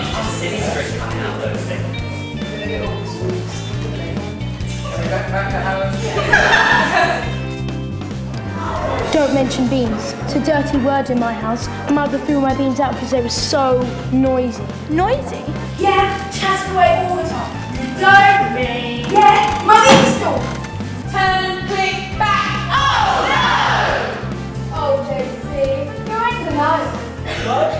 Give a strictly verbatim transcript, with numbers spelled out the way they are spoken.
just silly string coming out of those things. Don't mention beans. It's a dirty word in my house. Mother threw my beans out because they were so noisy. Noisy? Yeah, chatting away all the time. Don't me. Yeah, my beanstalk. Turn, click, back. Oh no! Oh, J C, you're into know. What?